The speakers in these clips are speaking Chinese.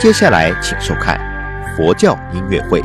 接下来请收看佛教音乐会。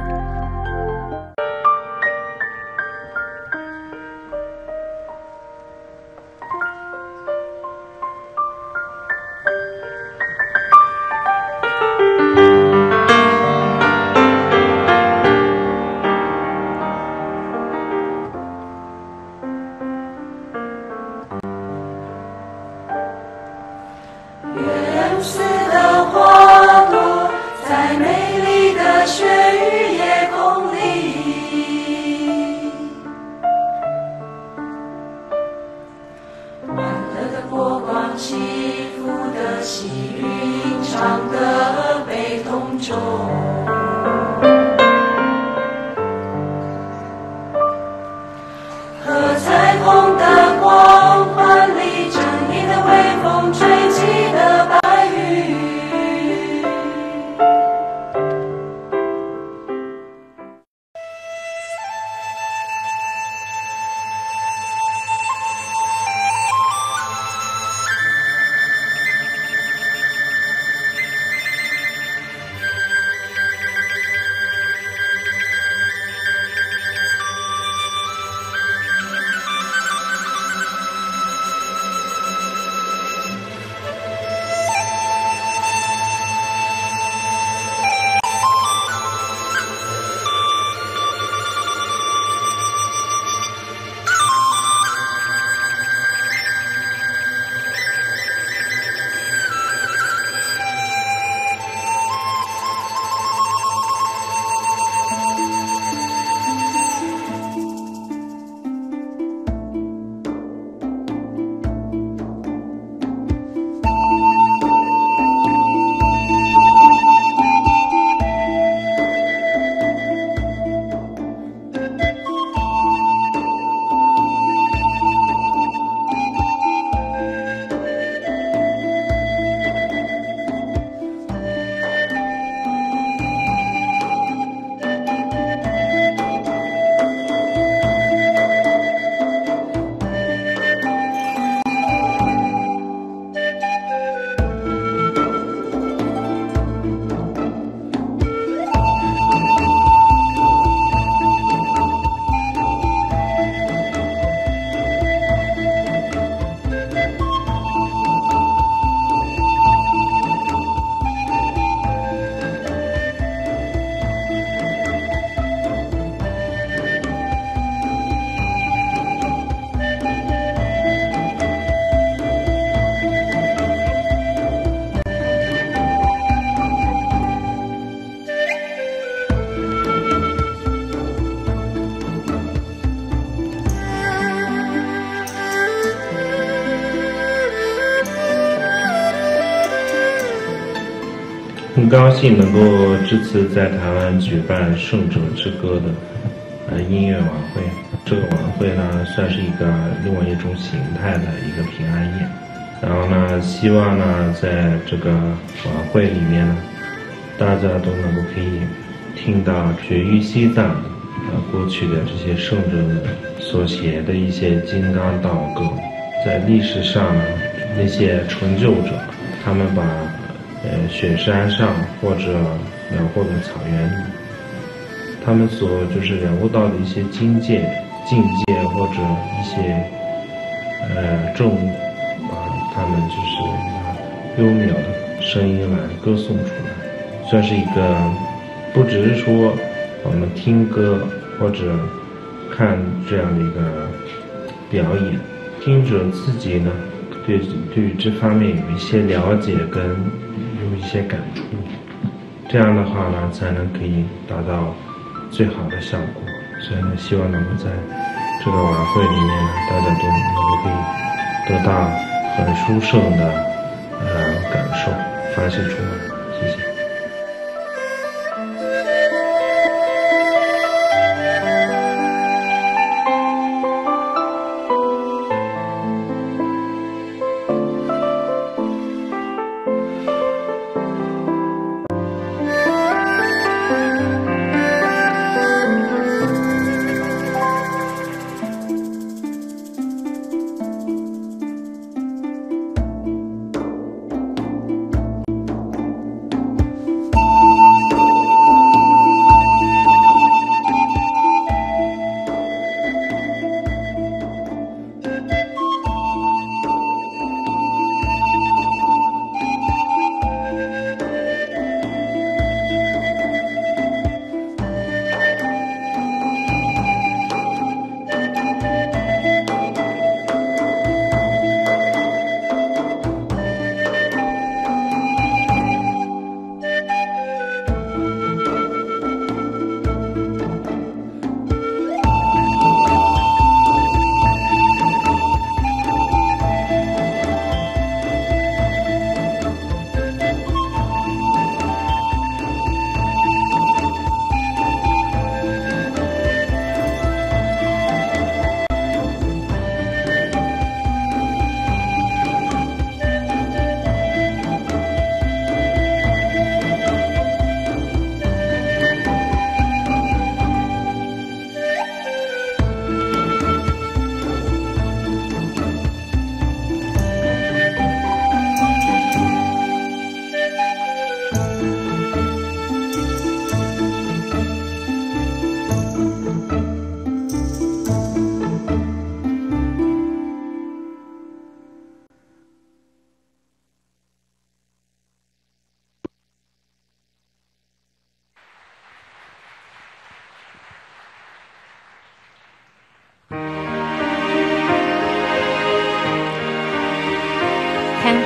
很高兴能够这次在台湾举办圣者之歌的音乐晚会。这个晚会呢，算是另外一种形态的一个平安夜。然后呢，希望呢，在这个晚会里面呢，大家都能够可以听到绝于西藏过去的这些圣者所写的一些金刚道歌。在历史上呢，那些成就者，他们把雪山上或者辽阔的草原里，他们所了悟到的一些境界或者一些众他们幽渺的声音来歌颂出来，算是不只是说我们听歌或者看这样的一个表演，听者自己呢对于这方面有一些了解跟有一些感触，这样的话呢才能可以达到最好的效果。所以呢，希望能够在这个晚会里面呢，大家都能够可以得到很殊胜的感受发泄出来。谢谢。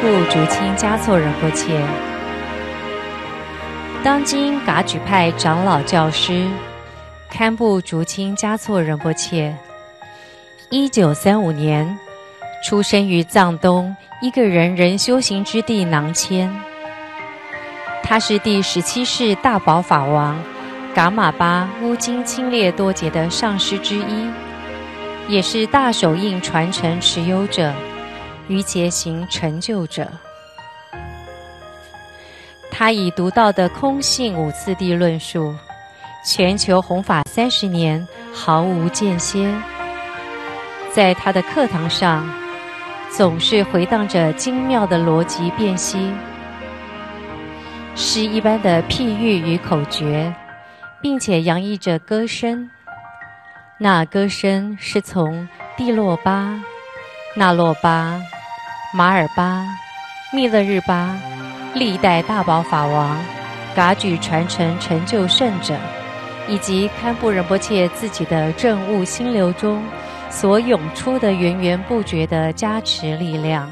布竹清嘉措仁波切，当今噶举派长老教师，堪布竹清嘉措仁波切，1935年出生于藏东一个人人修行之地囊谦。他是第17世大宝法王噶玛巴乌金钦列多杰的上师之一，也是大手印传承持有者与结行成就者。他以独到的空性五次第论述，全球弘法30年毫无间歇。在他的课堂上，总是回荡着精妙的逻辑辨析，诗一般的譬喻与口诀，并且洋溢着歌声。那歌声是从蒂洛巴、那洛巴、马尔巴、密勒日巴历代大宝法王、噶举传承成就圣者，以及堪布仁波切自己的证悟心流中所涌出的源源不绝的加持力量。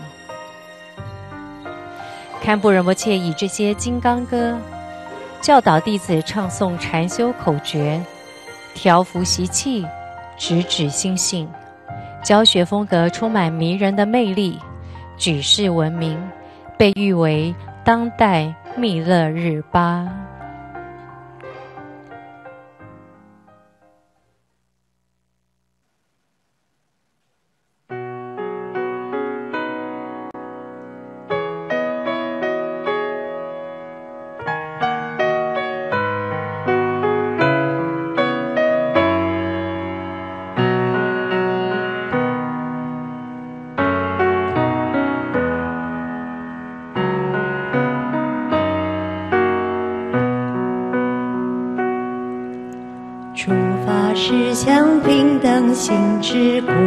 堪布仁波切以这些金刚歌教导弟子唱诵禅修口诀，调伏习气，直指心性，教学风格充满迷人的魅力，举世闻名，被誉为当代密勒日巴。 诸法实相平等心之故，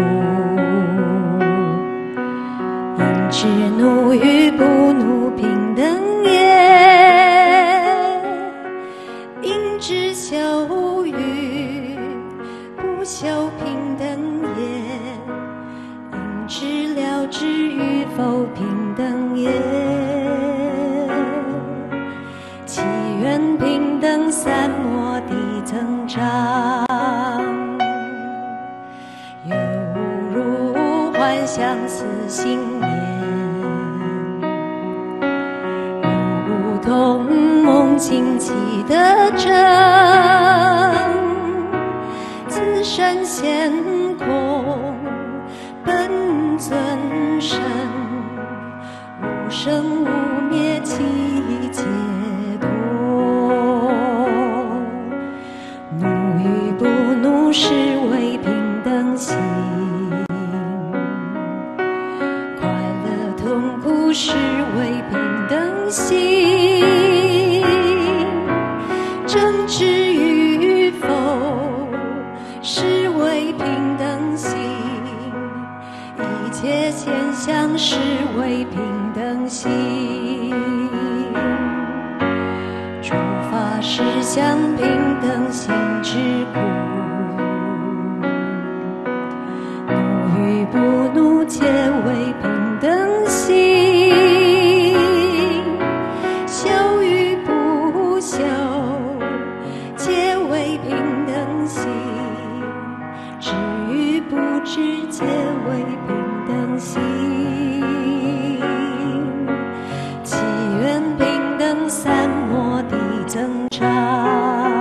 因知怒与不怒平等也，因知笑与不笑平等也，因知了知与否平等也，其缘平等三摩地增长，犹如幻相似心念，如同梦境起的真，自身现空，本尊身，无生无灭其解脱。怒与不怒是为平等心，快乐痛苦是为平等心，正知与否是为平等心，一切现象是为平等心，诸法实相平等心之故，怒与不怒皆为平等心，笑与不笑皆为平等心，知与不知皆为平等心，其缘平等三摩地增长。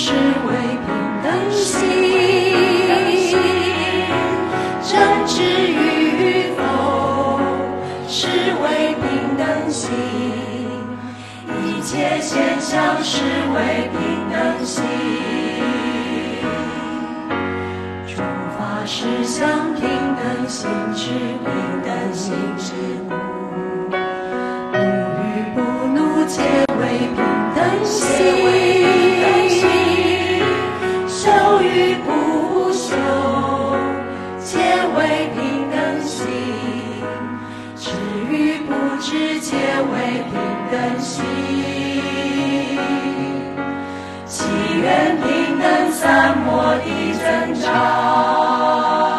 是为平等心，政治与否是为平等心，一切现象是为平等心，诸法实相平等心之平等心之故，怒与不怒皆为平等心，修与不修皆为平等心，知与不知皆为平等心，祈愿平等三摩地增长。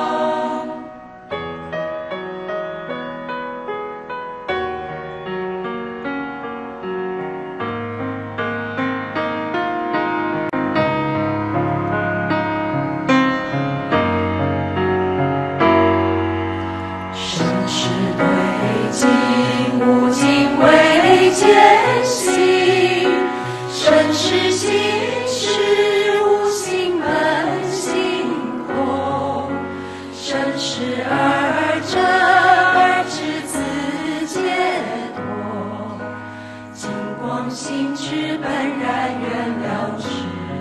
见性，生是心，是无性本性空，生是二者，二知自解脱，净光心之本然圆了知，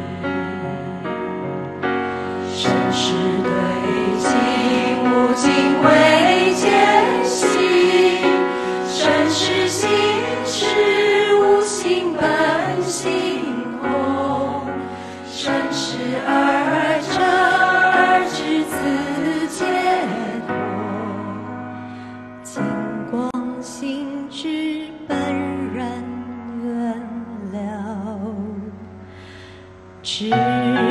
生是对境，无境为见性，生是心，是无性本性空，生是二者，二知自解脱，净光心之本然圆了知。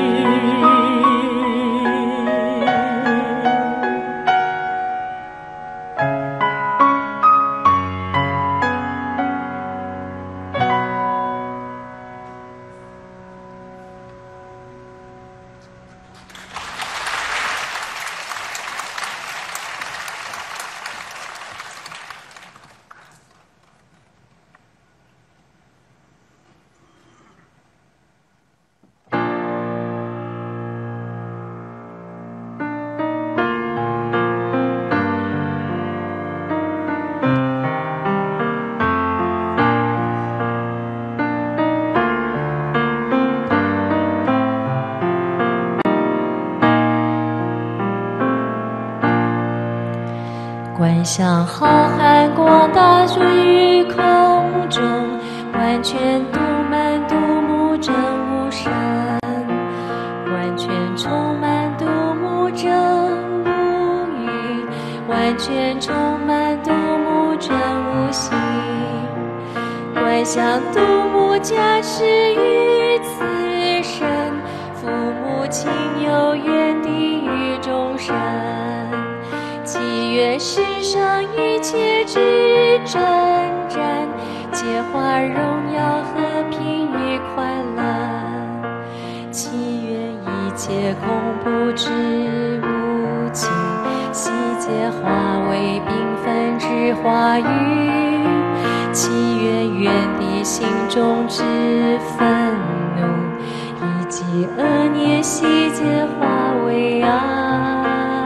观想浩瀚广大入于空中，完全度满度目真无生，完全充满度目真无语，完全充满度目真无心，观想度目加持于此生，父母亲友愿地狱众生，祈愿世上一切之征战，皆化荣耀和平与快乐，祈愿一切恐怖之无情，悉皆化为缤纷之花雨，祈愿愿地心中之愤怒，以及恶念悉皆化为爱，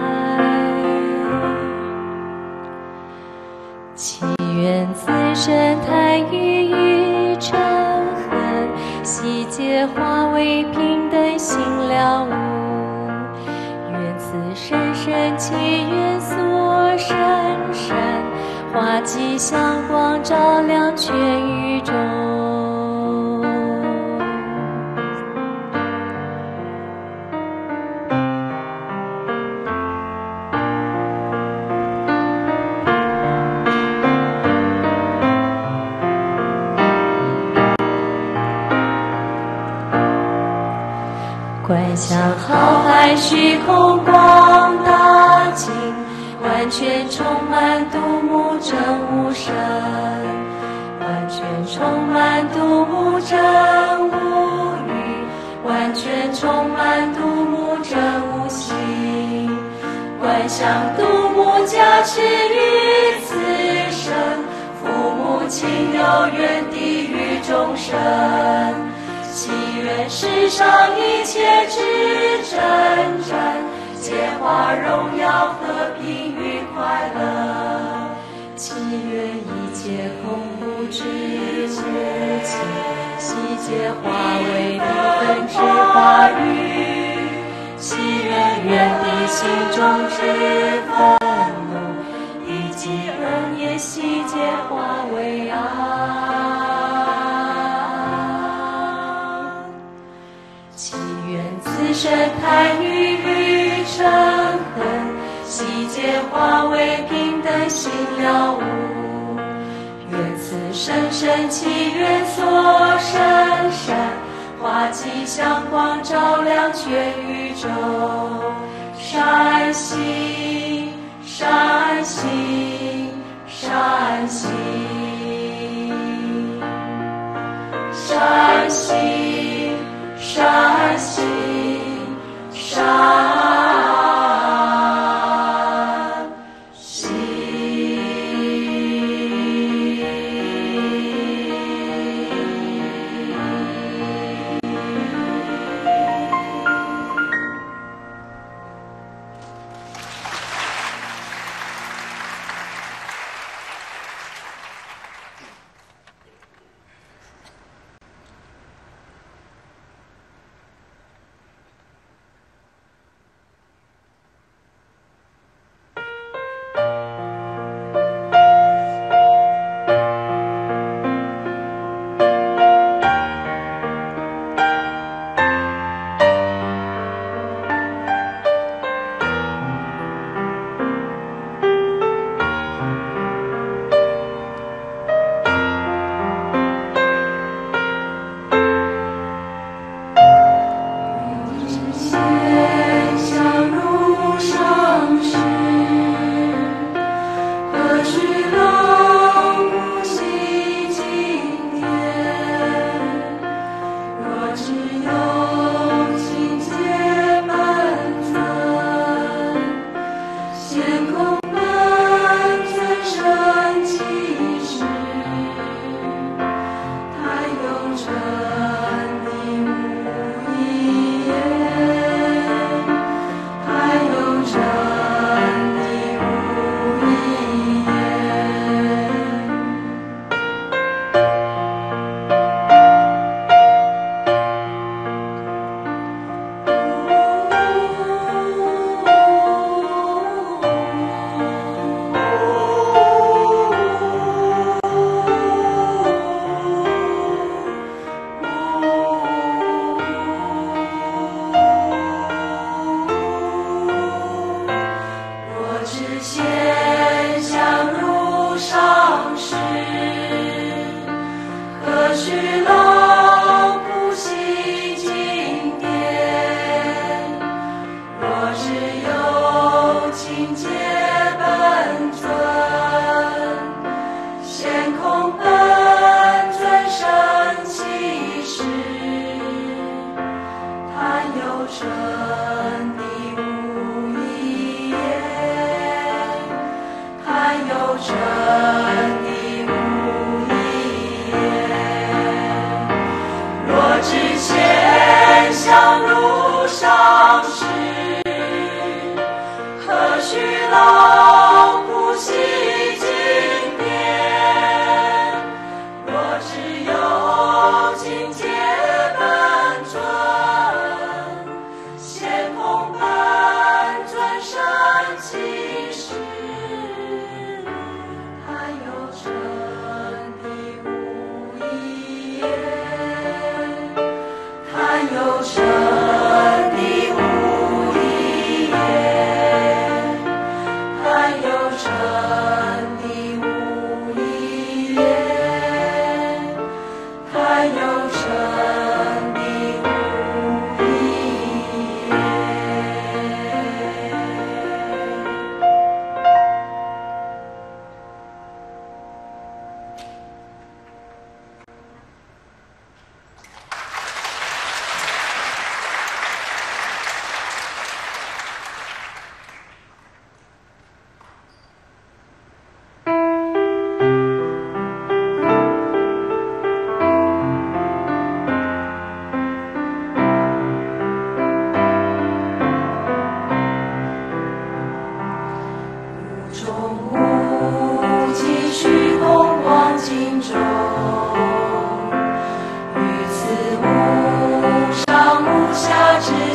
祈愿自身贪欲与嗔恨，悉皆化为平等心了悟，愿此深深祈愿所深深，化吉祥光照亮全宇宙。观想浩瀚虚空广大境，完全充满度目真无生，完全充满度目真无语，完全充满度目真无心，观想度目加持于此生，父母亲友愿地狱众生， 祈愿世上一切之真真，皆化荣耀、和平与快乐。祈愿一切恐怖之无情，悉皆化为平分之话语。祈愿远离心中之愤怒，以及恶业悉皆化为爱。祈愿自身贪欲与嗔恨，悉皆化为平等心了悟。愿此深深祈愿所深善，化吉祥光照亮全宇宙。善行，善行，善行，善行，善行，善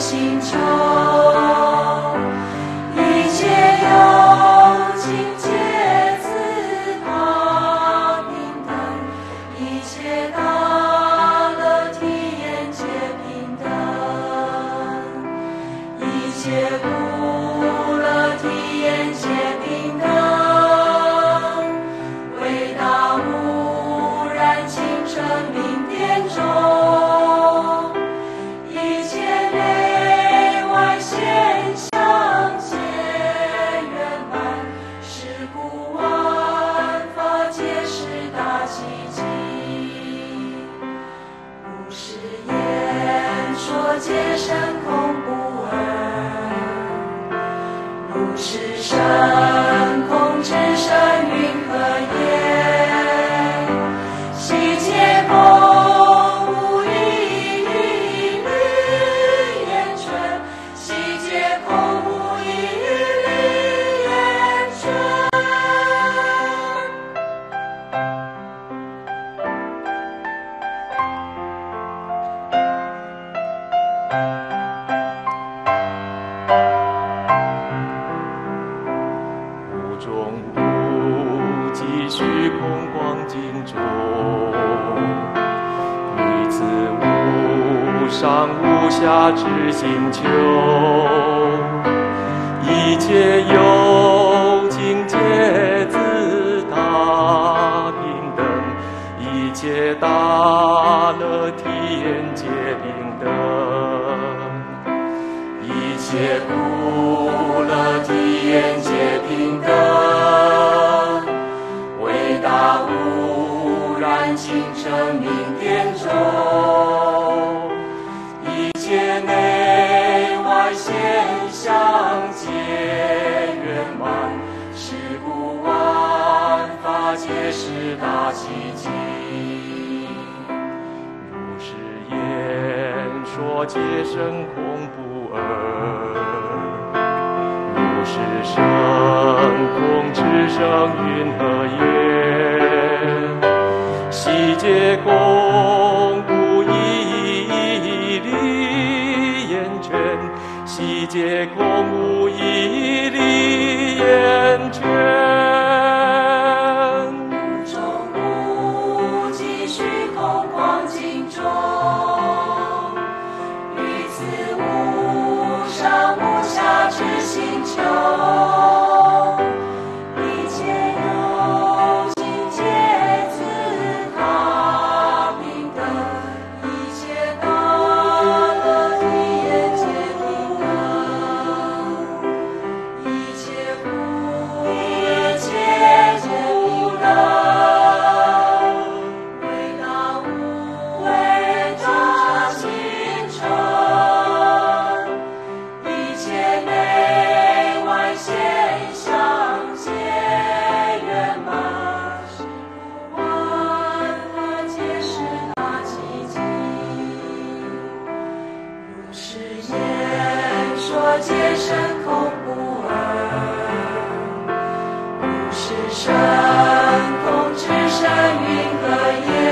星球，一切有情皆自他平等，一切大乐体验皆平等，一切苦乐体验皆平等，伟大无染清澄明殿中，一切内外现象皆圆满，是故万法皆是大奇迹，如是言说皆生空不二，如是生空之生云何言？悉皆空无一粒言纯，悉皆空无一粒言纯。 无中无际虚空光境中，于此无上无下之星球，一切有情皆自他平等，一切大乐体验皆平等，一切苦乐体验皆平等，伟大无染清澄明殿中，一切内外现象皆圆满，是故万法皆是大奇迹，如是言说皆生空不二，如是生空之生云何言？悉皆空无一粒言全，悉皆空无一粒言全。 无中无际虚空光境中，于此无上无下之星球，一切有情皆自他平等，一切大乐体验皆平等，一切苦乐皆平等，伟大无畏大清澄，一切内外现象皆圆满，是故万法皆是大奇迹，如是言说皆生空不二，如是生空之生云何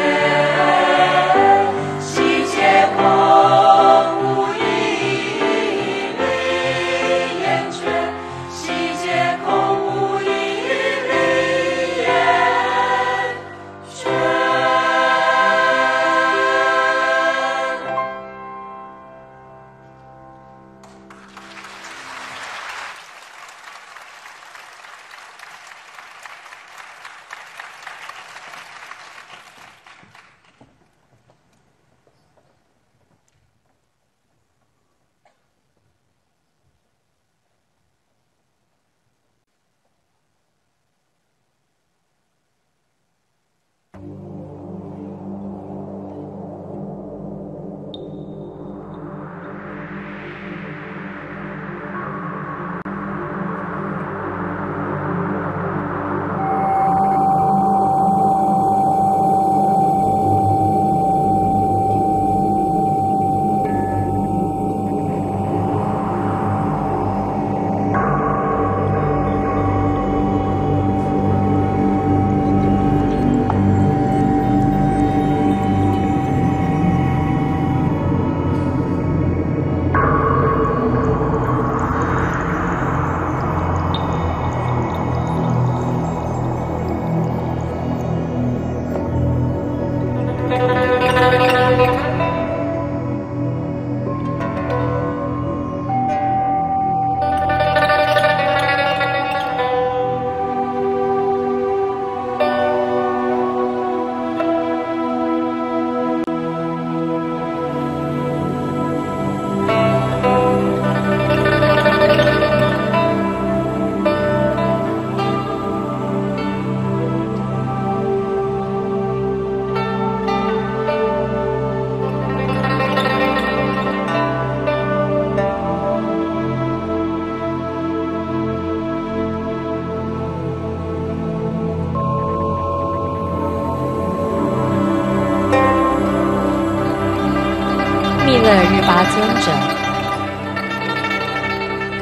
言？悉皆空无一粒言全，悉皆空无一粒言全。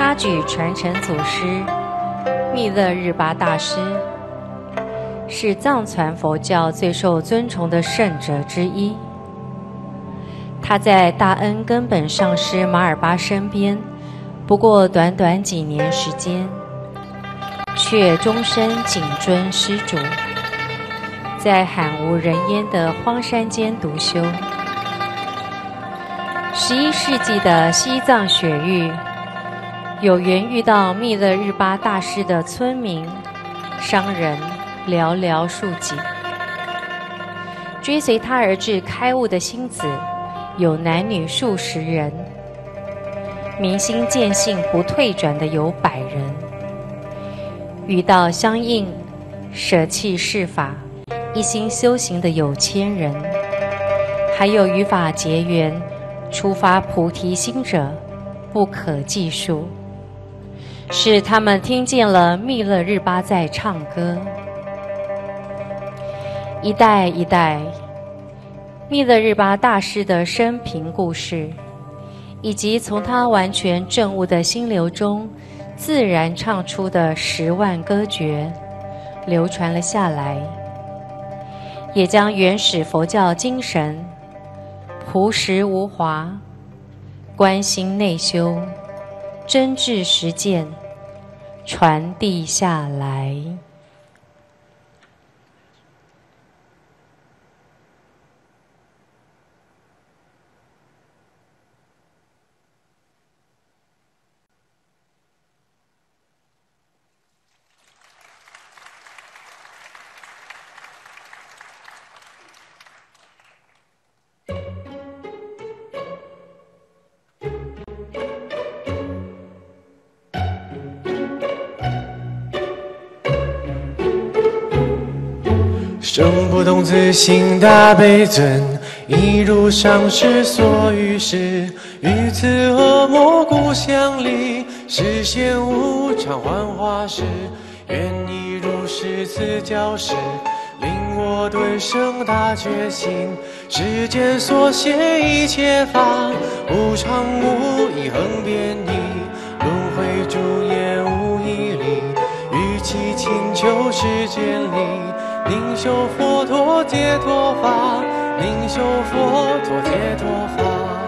他举传承祖师密勒日巴大师，是藏传佛教最受尊崇的圣者之一。他在大恩根本上师马尔巴身边，不过短短几年时间，却终身谨遵施主，在罕无人烟的荒山间独修。11世纪的西藏雪域，有缘遇到密勒日巴大师的村民、商人寥寥数几，追随他而至开悟的星子有男女数十人，明心见性不退转的有100人，遇到相应舍弃世法一心修行的有1000人，还有与法结缘出发菩提心者不可计数。是他们听见了密勒日巴在唱歌。一代一代密勒日巴大师的生平故事，以及从他完全证悟的心流中自然唱出的10万歌诀流传了下来，也将原始佛教精神朴实无华、观心内修、真挚实践传递下来。 生不动自性大悲尊，一如上师所欲示。于此恶魔故乡里，实现无常幻化时，愿你如是此教示，令我顿生大决心。世间所现一切法，无常无义恒变异，轮回诸业无义理，与其请求世间里。灵修佛陀解脱法，灵修佛陀解脱法。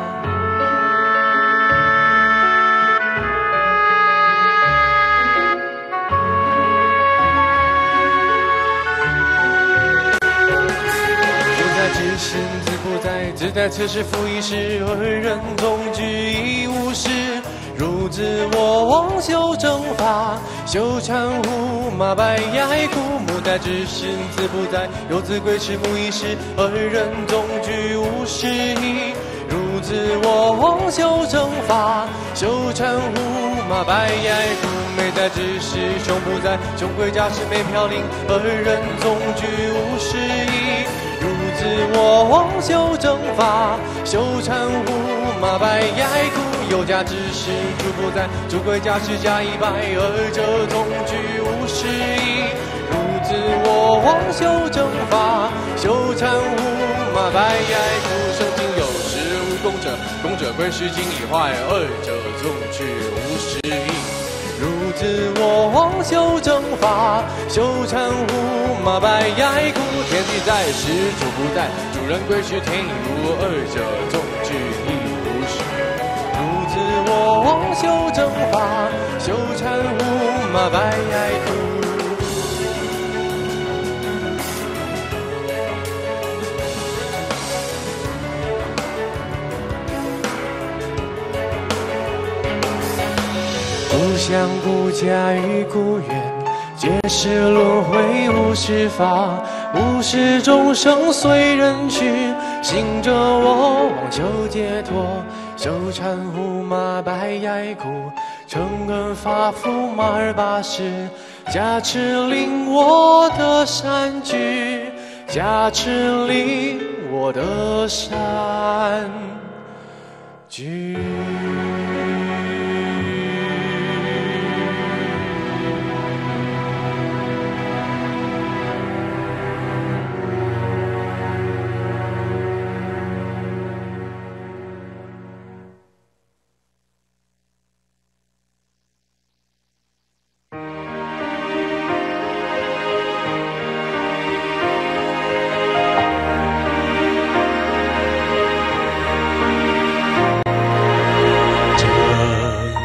不在知心自不在，自在此时复一时，二人总具一无事。如自我妄修正法，修禅无马白崖枯，木在知心自不在，有自归迟木一时，二人总具无事意。如自我妄修正法，修禅无马白崖枯，美在知识胸不在，胸归家是美飘零，二人总具无事意。如自我妄修正法，修禅无马白崖枯。有家之事主不在，主归家是加100，二者总具无事意。如自我妄修正法，修禅无马白崖枯，生经有时无功者，功者归是经已坏，二者总具无事意。如自我妄修正法，修禅无马白崖枯，天地在时主不在，主人归是天已无，二者总具一无事。自我妄修正法，修禅无马白崖枯。故乡故家与故园，皆是轮回无是法，无是众生随人去，行者我妄求解脱。修禅无马白崖枯，成根法服马尔巴师，加持令我的善举，加持令我的善举。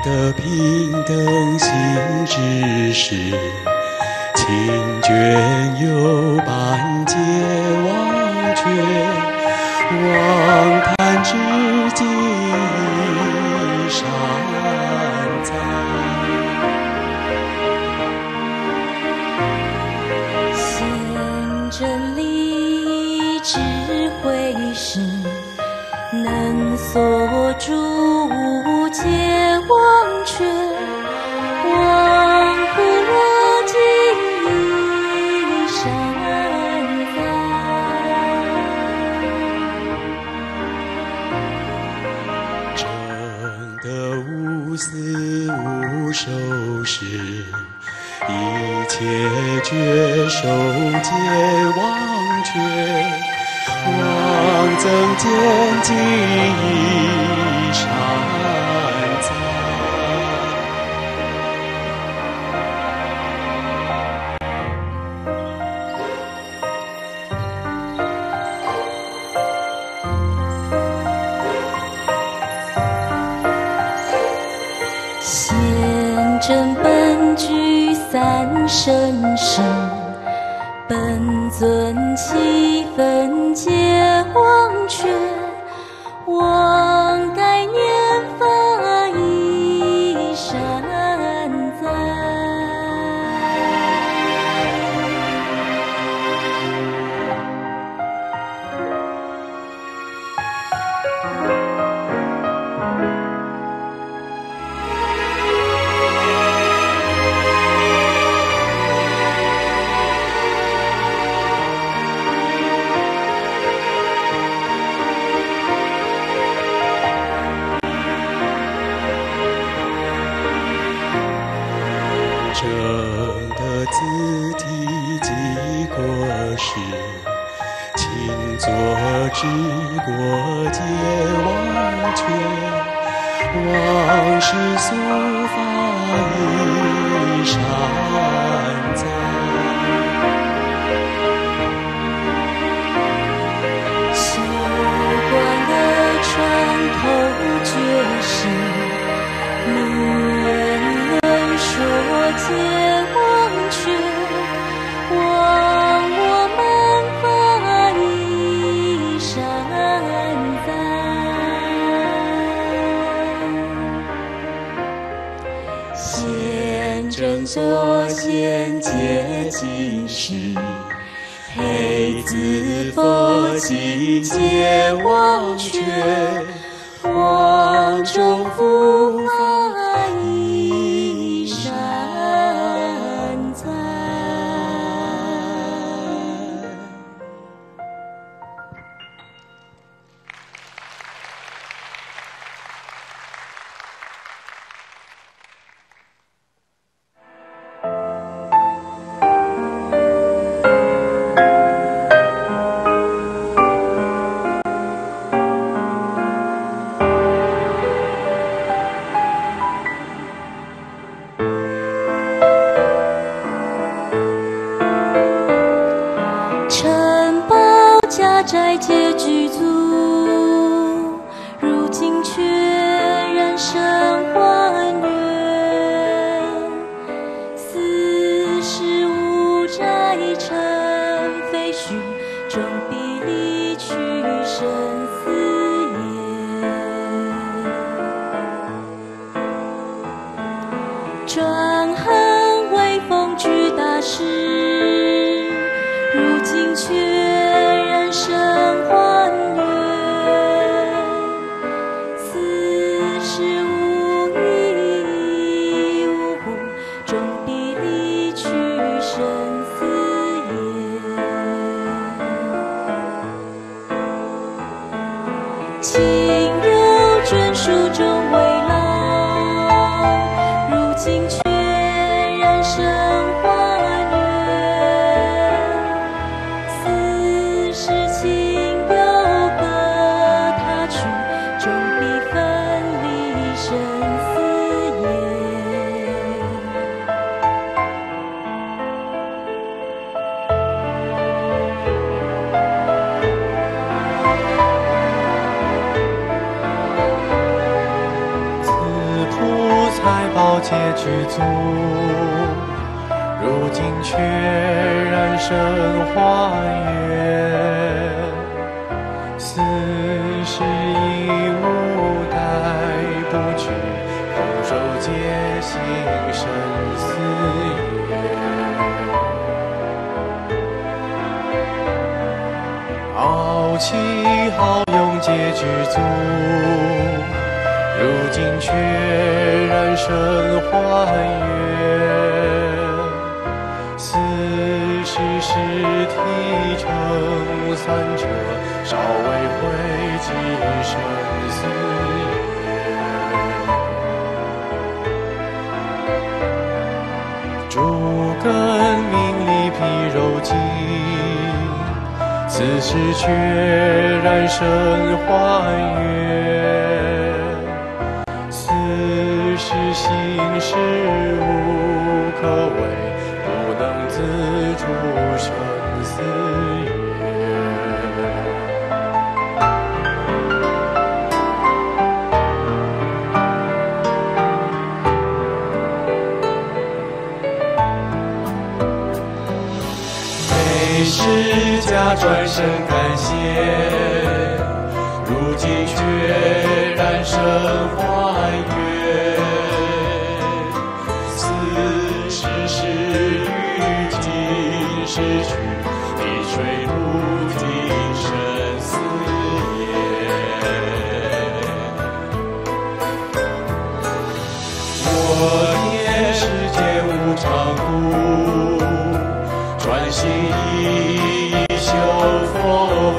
的平等心之时，情眷有半截忘却，望叹至今已山在。 显真理智慧时，能锁住皆忘却，望不落尽已山在。 真的无私无收拾，一切绝手皆忘却，望增见尽已山在。 显真本具三生时，本尊七分皆忘却，望该念法已山在。 正的字体记过时，请作知过皆忘却，往事诉发已山在。 修观的穿透绝世，名言论说皆忘却，望我们法已山在。显真所现皆尽时，黑子佛经皆忘却，望中复法已山在。城堡家宅皆具足，如今却然生还原。四时无斋成废墟，终必离去生死也。专横威风举大事，如今却然生还原。四时无依无故，终必离去生死也。情有眷属终为老，如今却然生还原。四时情有各他去，终必分离生死也。 此菩财宝皆知足，如今却染身花月。似是一物待不去，空手皆行生死缘。傲气好勇皆知足，如今却染身花月。似是尸体成散者，稍微会寄生死缘。诸根名利皮肉筋，此时却染身花月。似是心事无可为，不能自主生死缘。每时假转身感谢，如今却染身花月。似是时雨尽逝去，滴水不尽生死缘。我念世间无常故，专心一修佛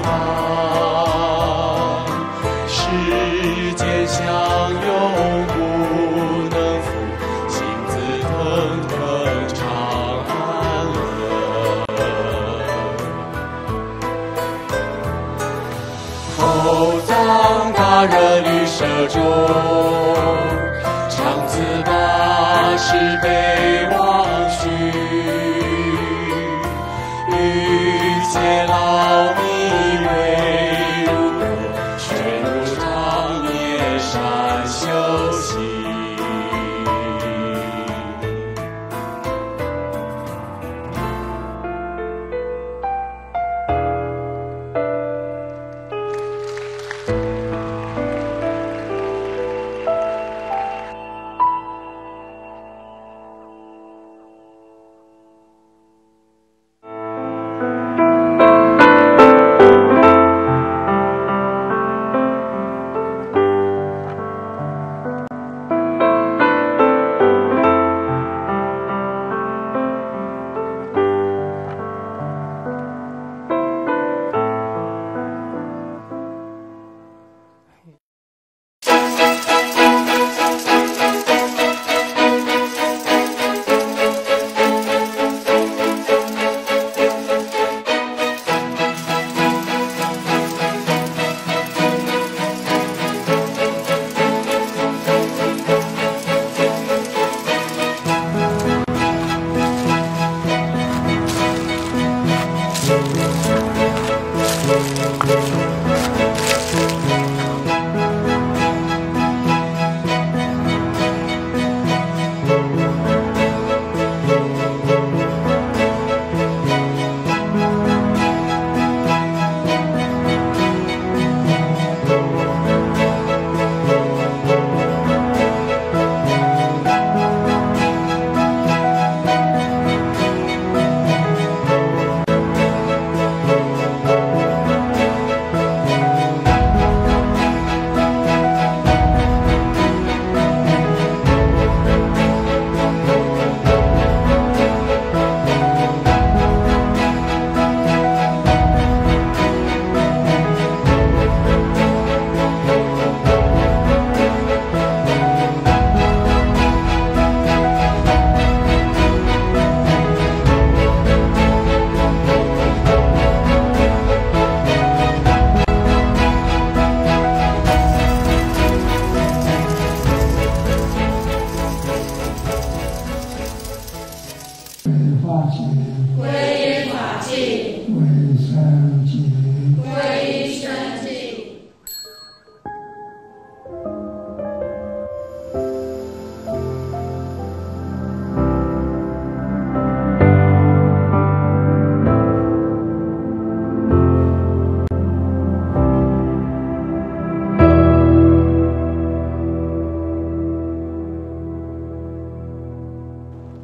法。世间相拥不能负，心自腾腾常安乐。口藏大热旅舍中，常自把事悲忘绪。欲解劳迷为如歌，却如长夜山修行。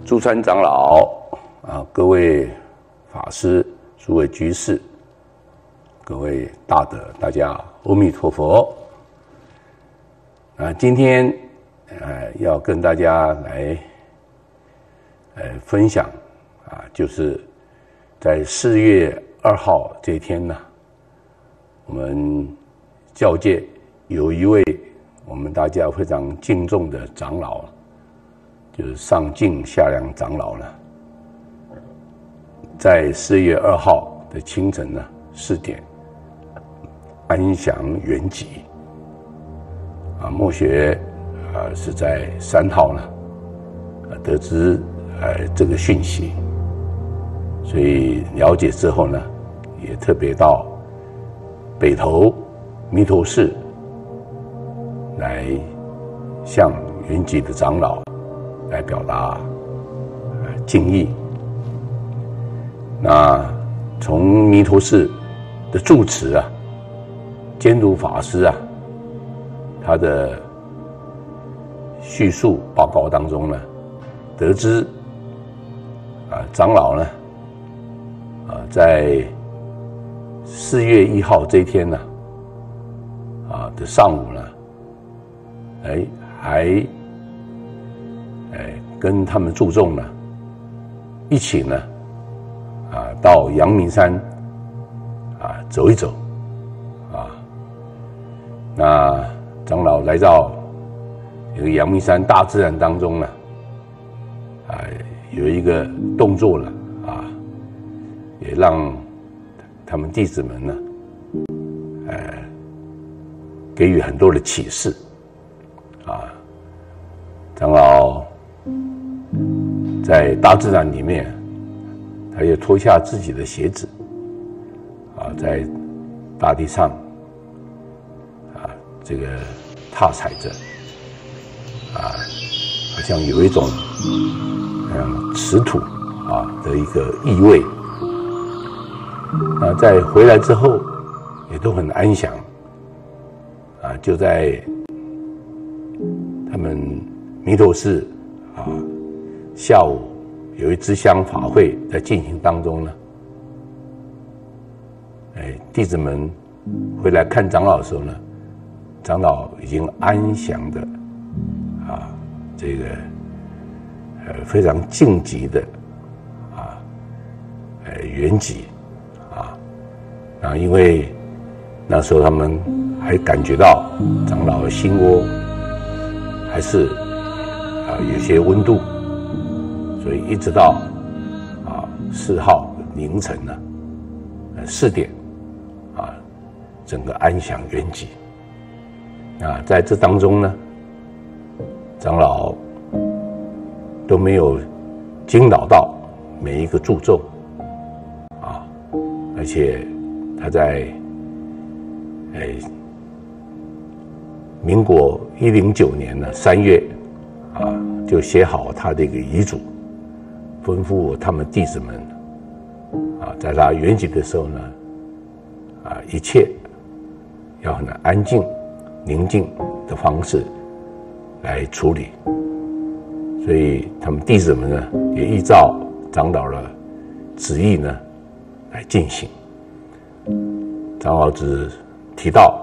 诸山长老各位法师、诸位居士、各位大德，大家阿弥陀佛。今天要跟大家来分享就是在4月2号这一天呢，我们教界有一位我们大家非常敬重的长老，就是上净下良长老呢，在4月2号的清晨呢4点安详圆寂。末学是在3号呢得知这个讯息，所以了解之后呢，也特别到北投弥陀寺来向圆寂的长老来表达敬意。那从弥陀寺的住持监督法师他的叙述报告当中呢，得知长老呢在4月1号这一天呢的上午呢，还跟他们注众呢一起呢到阳明山走一走那长老来到这个阳明山大自然当中呢有一个动作了也让他们弟子们呢给予很多的启示长老在大自然里面，他也脱下自己的鞋子在大地上这个踏踩着好像有一种持土的一个意味。在回来之后也都很安详就在他们弥陀寺下午有一支香法会在进行当中呢，弟子们回来看长老的时候呢，长老已经安详的这个非常静寂的圆寂因为那时候他们还感觉到长老的心窝还是有些温度，所以一直到4号凌晨呢4点整个安详圆寂。在这当中呢，长老都没有惊扰到每一个注众而且他在民国109年的3月就写好他的一个遗嘱，吩咐他们弟子们在他圆寂的时候呢一切要很安静宁静的方式来处理。所以他们弟子们呢也依照长老的旨意呢来进行。长老只提到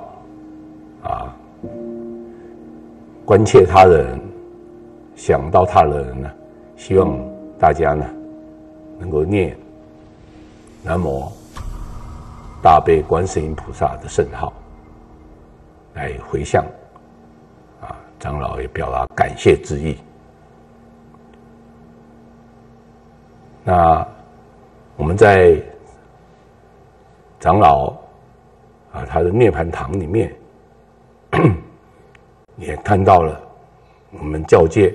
关切他人，想到他人呢，希望大家呢能够念南无大悲观世音菩萨的圣号来回向长老也表达感谢之意。那我们在长老他的涅槃堂里面也看到了我们教界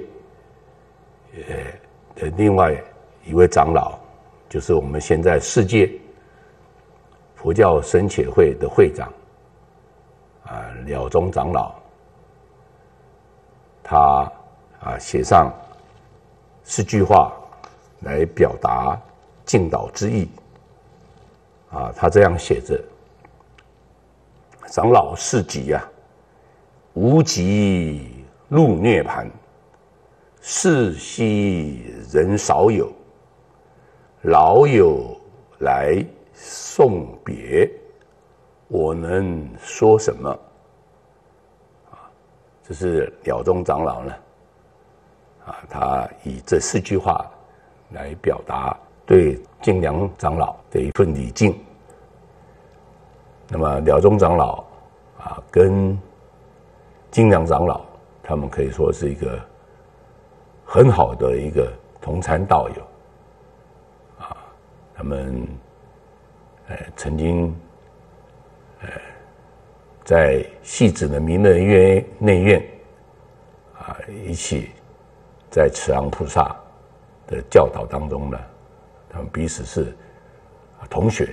的另外一位长老，就是我们现在世界佛教僧伽会的会长了宗长老，他写上4句话来表达敬祷之意他这样写着：长老事己无极入涅槃， 世稀人少有，老友来送别，我能说什么？这是了宗长老呢，他以这4句话来表达对金良长老的一份礼敬。那么了宗长老跟金良长老，他们可以说是一个很好的一个同参道友他们曾经在汐止的弥勒内院一起在慈航菩萨的教导当中呢，他们彼此是同学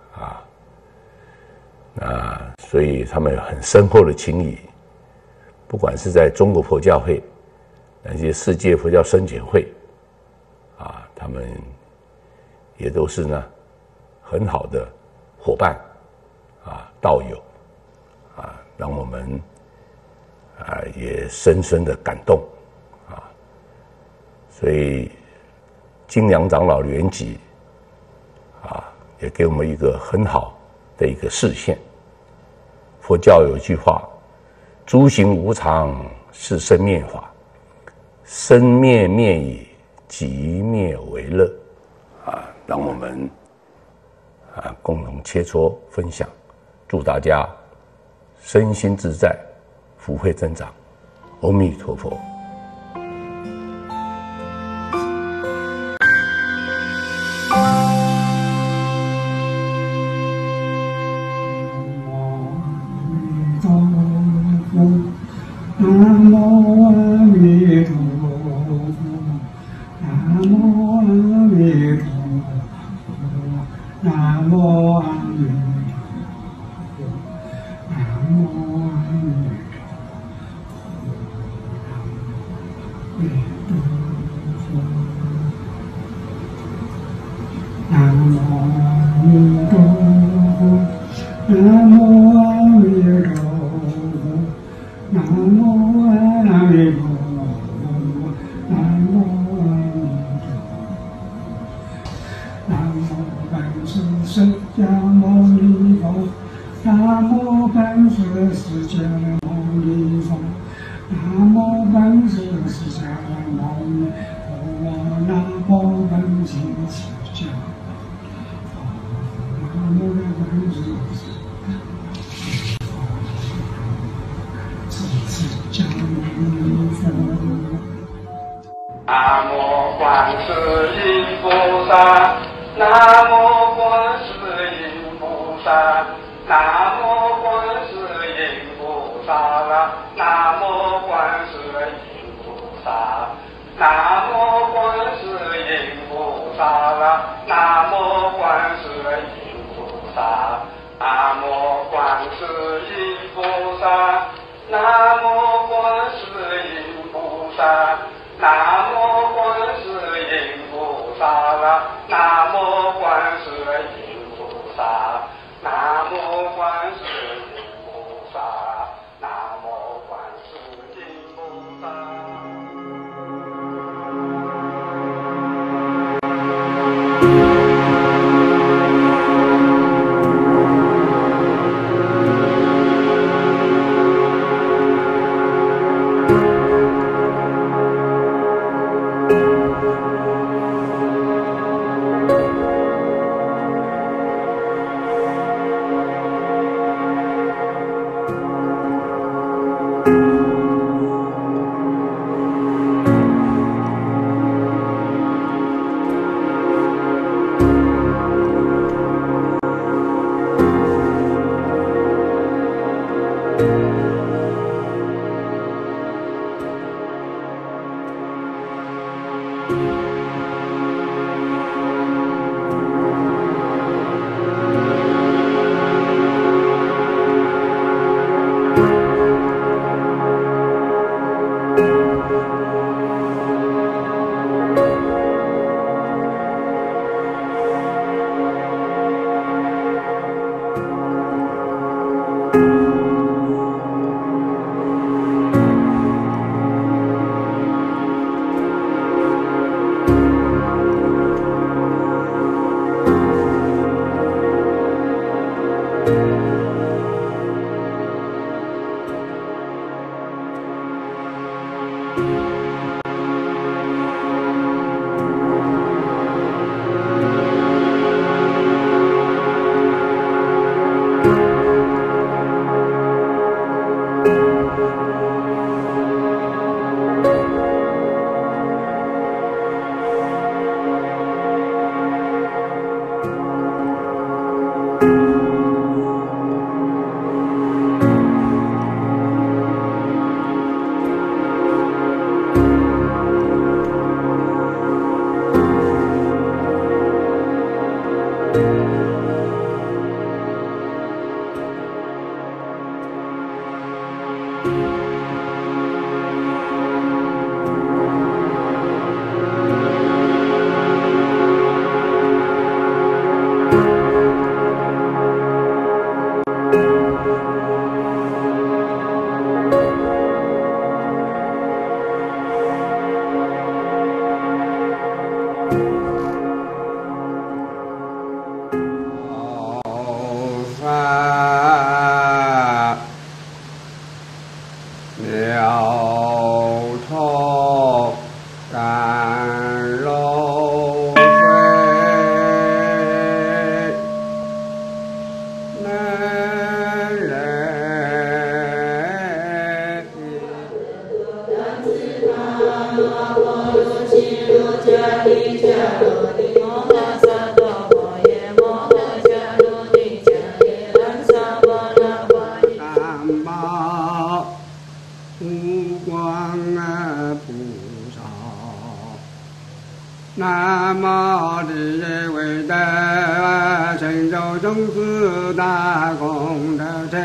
所以他们有很深厚的情谊，不管是在中国佛教会，那些世界佛教僧检会他们也都是呢很好的伙伴道友让我们也深深的感动所以金良长老圆寂也给我们一个很好的一个示现。佛教有一句话，诸行无常是生灭法，生灭灭已，即灭为乐让我们共同切磋分享，祝大家身心自在，福慧增长。阿弥陀佛。 南无观世音菩萨，南无观世音菩萨，南无观世音菩萨啦，南无观世音菩萨，南无观世音菩萨啦，南无观世音菩萨，南无观世音菩萨，南无观世音菩萨。南无观世音菩萨啦，南无观世音菩萨，南无观世音菩萨，南无观世音菩萨。 南无地耶为大成就种子大功德者。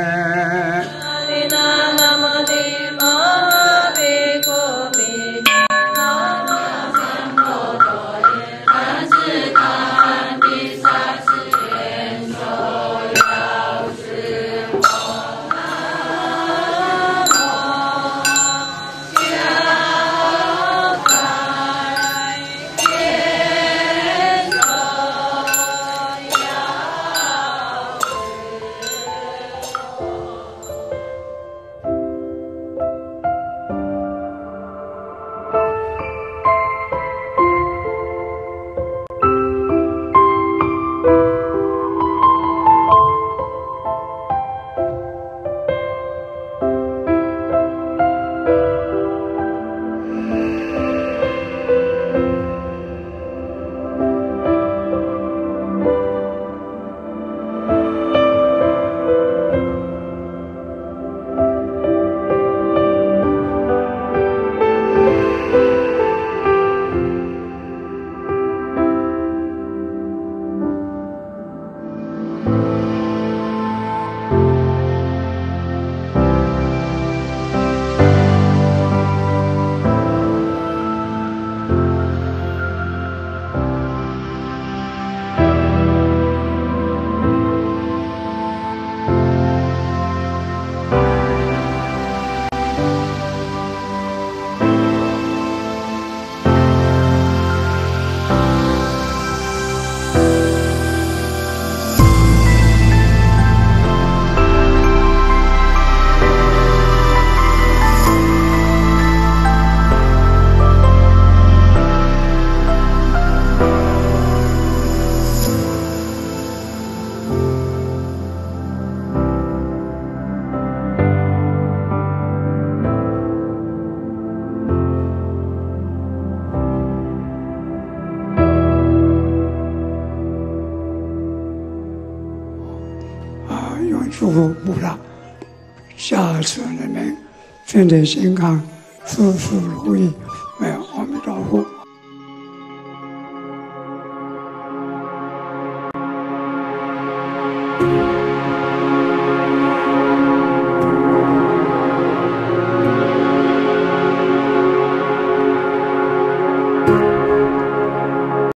祝福菩萨，下次你们身体健康，事事如意。阿弥陀佛。